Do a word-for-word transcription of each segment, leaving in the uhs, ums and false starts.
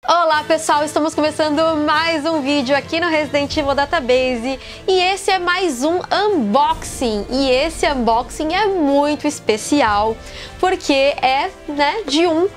Olá pessoal, estamos começando mais um vídeo aqui no Resident Evil Database e esse é mais um unboxing, e esse unboxing é muito especial porque é, né, de um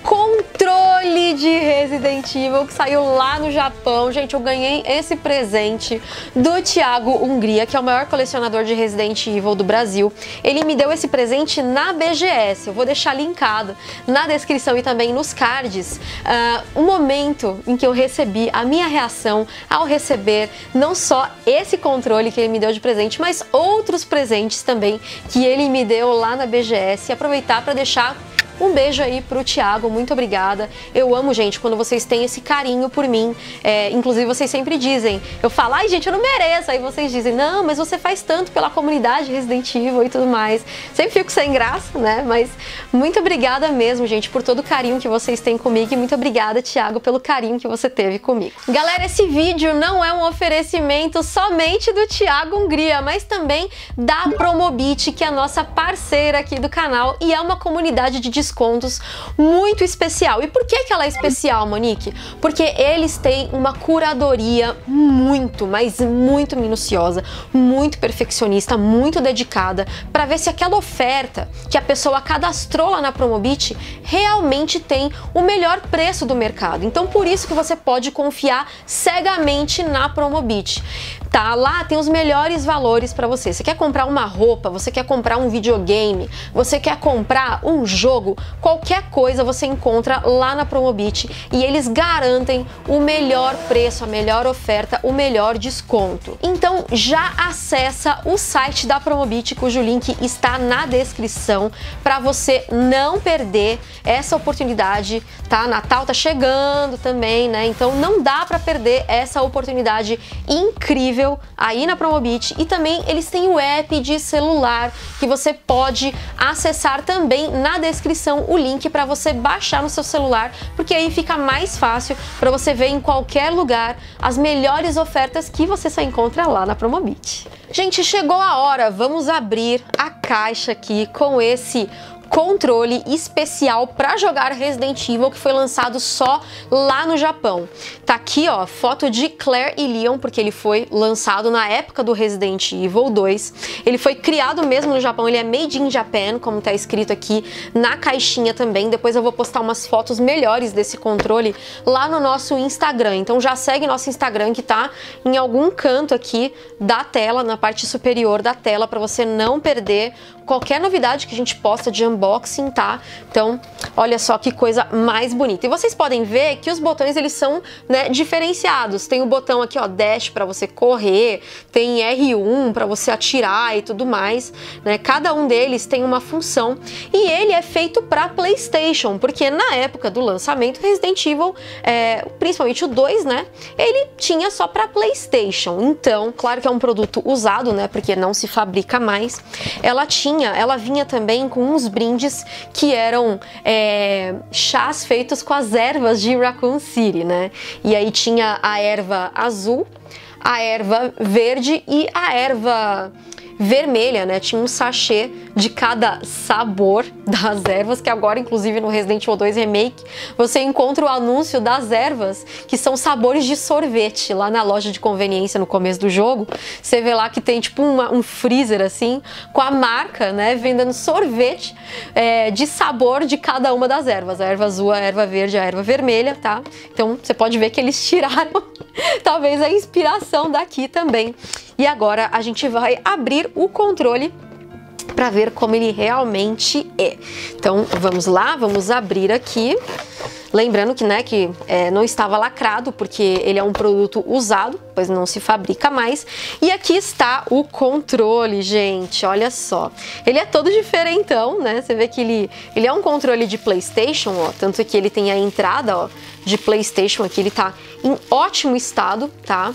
controle de Resident Evil que saiu lá no Japão. Gente, eu ganhei esse presente do Thiago Hungria, que é o maior colecionador de Resident Evil do Brasil. Ele me deu esse presente na B G S. Eu vou deixar linkado na descrição e também nos cards uh, o momento em que eu recebi, a minha reação ao receber não só esse controle que ele me deu de presente, mas outros presentes também que ele me deu lá na B G S. E aproveitar para deixar um beijo aí pro Thiago, muito obrigada. Eu amo, gente, quando vocês têm esse carinho por mim. É, inclusive, vocês sempre dizem, eu falo, ai, gente, eu não mereço. Aí vocês dizem, não, mas você faz tanto pela comunidade Resident Evil e tudo mais. Sempre fico sem graça, né? Mas muito obrigada mesmo, gente, por todo o carinho que vocês têm comigo. E muito obrigada, Thiago, pelo carinho que você teve comigo. Galera, esse vídeo não é um oferecimento somente do Thiago Hungria, mas também da Promobit, que é a nossa parceira aqui do canal e é uma comunidade de descontos muito especial. E por que que ela é especial, Monique? Porque eles têm uma curadoria muito, mas muito minuciosa, muito perfeccionista, muito dedicada para ver se aquela oferta que a pessoa cadastrou lá na Promobit realmente tem o melhor preço do mercado. Então por isso que você pode confiar cegamente na Promobit. Tá, lá tem os melhores valores para você. Você quer comprar uma roupa, você quer comprar um videogame, você quer comprar um jogo, qualquer coisa você encontra lá na Promobit e eles garantem o melhor preço, a melhor oferta, o melhor desconto. Então já acessa o site da Promobit, cujo link está na descrição, para você não perder essa oportunidade, tá? Natal tá chegando também, né? Então não dá para perder essa oportunidade incrível aí na Promobit. E também eles têm o app de celular que você pode acessar também na descrição, o link para você baixar no seu celular, porque aí fica mais fácil para você ver em qualquer lugar as melhores ofertas que você só encontra lá na Promobit. Gente, chegou a hora, vamos abrir a caixa aqui com esse controle especial para jogar Resident Evil, que foi lançado só lá no Japão. Tá aqui, ó, foto de Claire e Leon, porque ele foi lançado na época do Resident Evil dois. Ele foi criado mesmo no Japão, ele é made in Japan, como tá escrito aqui na caixinha também. Depois eu vou postar umas fotos melhores desse controle lá no nosso Instagram. Então já segue nosso Instagram, que tá em algum canto aqui da tela, na parte superior da tela, para você não perder qualquer novidade que a gente posta de unboxing, tá? Então, olha só que coisa mais bonita. E vocês podem ver que os botões, eles são, né, diferenciados. Tem o botão aqui, ó, dash para você correr, tem R um para você atirar e tudo mais, né? Cada um deles tem uma função e ele é feito para PlayStation, porque na época do lançamento, Resident Evil, é, principalmente o dois, né, ele tinha só para PlayStation. Então, claro que é um produto usado, né, porque não se fabrica mais. Ela tinha Ela vinha também com uns brindes que eram é, chás feitos com as ervas de Raccoon City, né? E aí tinha a erva azul, a erva verde e a erva vermelha, né? Tinha um sachê de cada sabor das ervas, que agora, inclusive, no Resident Evil dois Remake, você encontra o anúncio das ervas, que são sabores de sorvete, lá na loja de conveniência no começo do jogo. Você vê lá que tem tipo uma, um freezer, assim, com a marca, né, vendendo sorvete é, de sabor de cada uma das ervas. A erva azul, a erva verde, a erva vermelha, tá? Então, você pode ver que eles tiraram, talvez, a inspiração daqui também. E agora a gente vai abrir o controle para ver como ele realmente é. Então vamos lá, vamos abrir aqui. Lembrando que, né, que é, não estava lacrado, porque ele é um produto usado, pois não se fabrica mais. E aqui está o controle, gente, olha só. Ele é todo diferentão, né? Você vê que ele, ele é um controle de PlayStation, ó, tanto que ele tem a entrada, ó, de PlayStation aqui, ele tá em ótimo estado, tá?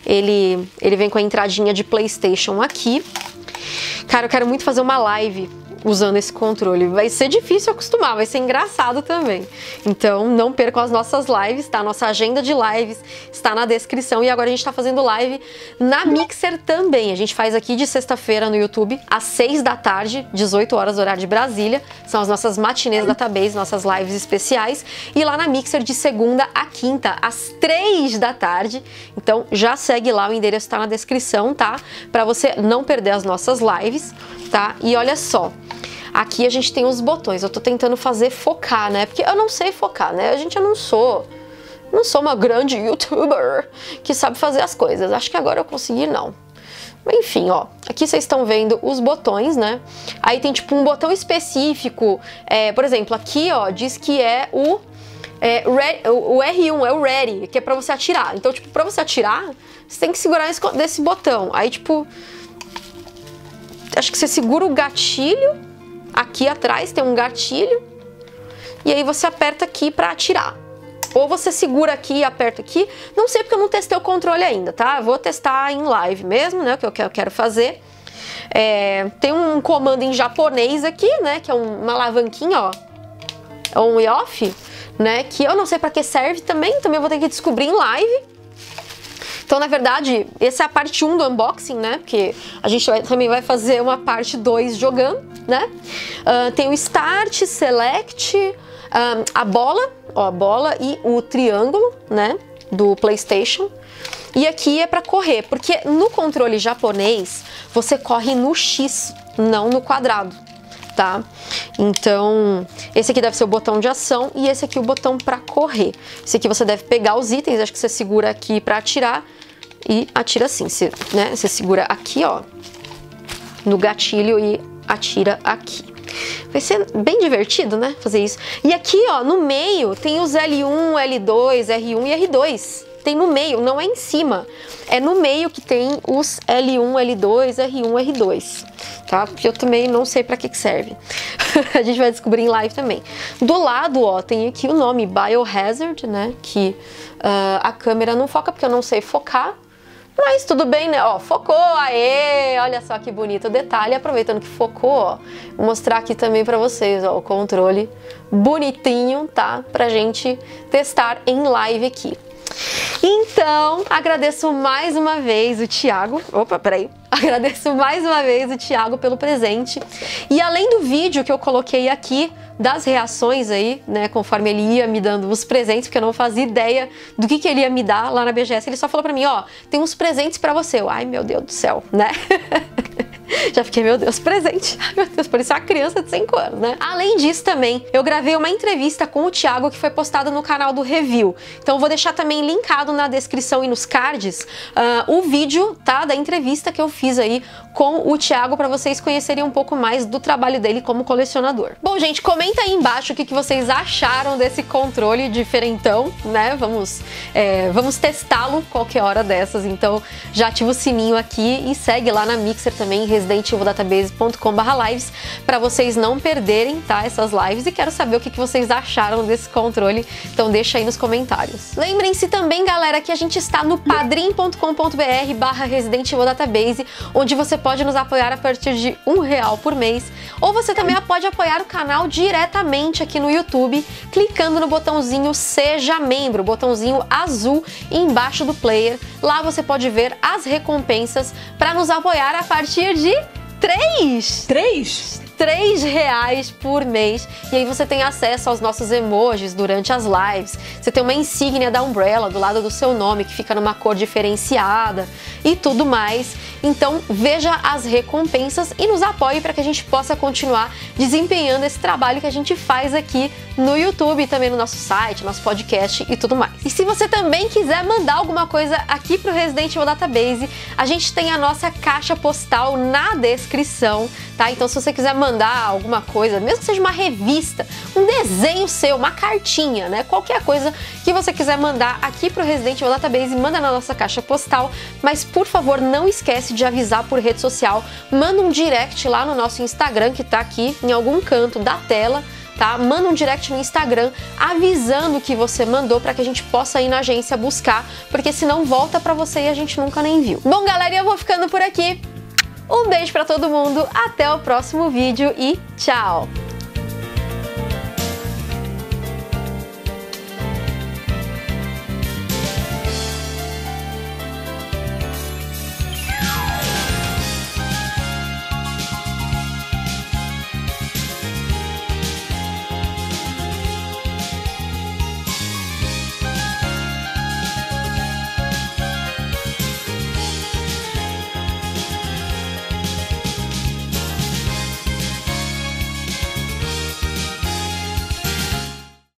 Ele, ele vem com a entradinha de PlayStation aqui. Cara, eu quero muito fazer uma live usando esse controle. Vai ser difícil acostumar, vai ser engraçado também. Então não percam as nossas lives, tá? Nossa agenda de lives está na descrição e agora a gente tá fazendo live na Mixer também. A gente faz aqui de sexta-feira no YouTube, às seis da tarde, dezoito horas, horário de Brasília. São as nossas matinês database, nossas lives especiais. E lá na Mixer de segunda a quinta, às três da tarde. Então já segue lá, o endereço tá na descrição, tá? Pra você não perder as nossas lives, tá? E olha só, aqui a gente tem os botões. Eu tô tentando fazer focar, né? Porque eu não sei focar, né? A gente, eu não sou... Não sou uma grande youtuber que sabe fazer as coisas. Acho que agora eu consegui, não. Enfim, ó, aqui vocês estão vendo os botões, né? Aí tem tipo um botão específico, é, por exemplo, aqui, ó, diz que é o, é, re, o R um, é o Ready, que é pra você atirar. Então, tipo, pra você atirar, você tem que segurar esse, desse botão. Aí, tipo, acho que você segura o gatilho, aqui atrás tem um gatilho, e aí você aperta aqui pra atirar. Ou você segura aqui e aperta aqui. Não sei porque eu não testei o controle ainda, tá? Eu vou testar em live mesmo, né? O que eu quero fazer. É, tem um comando em japonês aqui, né? Que é uma alavanquinha, ó. On e off, né? Que eu não sei pra que serve também. Também vou ter que descobrir em live. Então, na verdade, essa é a parte um do unboxing, né? Porque a gente vai, também vai fazer uma parte dois jogando, né? Uh, tem o Start, Select... Um, a bola, ó, a bola e o triângulo, né, do PlayStation. E aqui é para correr, porque no controle japonês você corre no X, não no quadrado, tá? Então, esse aqui deve ser o botão de ação e esse aqui o botão para correr. Esse aqui você deve pegar os itens, acho que você segura aqui para atirar e atira assim, você, né? Você segura aqui, ó, no gatilho e atira aqui. Vai ser bem divertido, né, fazer isso. E aqui, ó, no meio tem os L um, L dois, R um e R dois. Tem no meio, não é em cima. É no meio que tem os L um, L dois, R um, R dois. Tá? Porque eu também não sei pra que que serve. A gente vai descobrir em live também. Do lado, ó, tem aqui o nome Biohazard, né, que uh, a câmera não foca porque eu não sei focar. Mas tudo bem, né? Ó, focou, aê! Olha só que bonito o detalhe. Aproveitando que focou, ó, vou mostrar aqui também pra vocês, ó, o controle bonitinho, tá? Pra gente testar em live aqui. Então, agradeço mais uma vez o Thiago. Opa, peraí. Agradeço mais uma vez o Thiago pelo presente. E além do vídeo que eu coloquei aqui, das reações aí, né, conforme ele ia me dando os presentes, porque eu não fazia ideia do que, que ele ia me dar lá na B G S. Ele só falou pra mim, ó, tem uns presentes pra você. Eu, ai, meu Deus do céu, né? Já fiquei, meu Deus, presente. Ai, meu Deus, por isso é uma criança de cinco anos, né? Além disso também, eu gravei uma entrevista com o Thiago que foi postada no canal do Review. Então eu vou deixar também linkado na descrição e nos cards uh, o vídeo, tá, da entrevista que eu fiz aí com o Thiago para vocês conhecerem um pouco mais do trabalho dele como colecionador. Bom, gente, comenta aí embaixo o que, que vocês acharam desse controle diferentão, né? Vamos, é, vamos testá-lo qualquer hora dessas. Então já ativa o sininho aqui e segue lá na Mixer também, resident evil database ponto com barra lives, para vocês não perderem, tá, essas lives. E quero saber o que, que vocês acharam desse controle, então deixa aí nos comentários. Lembrem-se também, galera, que a gente está no padrim ponto com ponto br barra resident evil database, onde você pode nos apoiar a partir de um real por mês, ou você também pode apoiar o canal diretamente aqui no YouTube, clicando no botãozinho Seja Membro, botãozinho azul embaixo do player. Lá você pode ver as recompensas para nos apoiar a partir de três! Três? três reais por mês, e aí você tem acesso aos nossos emojis durante as lives, você tem uma insígnia da Umbrella do lado do seu nome, que fica numa cor diferenciada e tudo mais. Então veja as recompensas e nos apoie para que a gente possa continuar desempenhando esse trabalho que a gente faz aqui no YouTube e também no nosso site, nosso podcast e tudo mais. E se você também quiser mandar alguma coisa aqui pro Resident Evil Database, a gente tem a nossa caixa postal na descrição, tá? Então se você quiser mandar alguma coisa, mesmo que seja uma revista, um desenho seu, uma cartinha, né? Qualquer coisa que você quiser mandar aqui pro Resident Evil Database, manda na nossa caixa postal, mas por favor não esquece de avisar por rede social, manda um direct lá no nosso Instagram, que tá aqui em algum canto da tela, tá? Manda um direct no Instagram avisando que você mandou para que a gente possa ir na agência buscar, porque senão volta para você e a gente nunca nem viu. Bom, galera, eu vou ficando por aqui. Um beijo para todo mundo, até o próximo vídeo e tchau!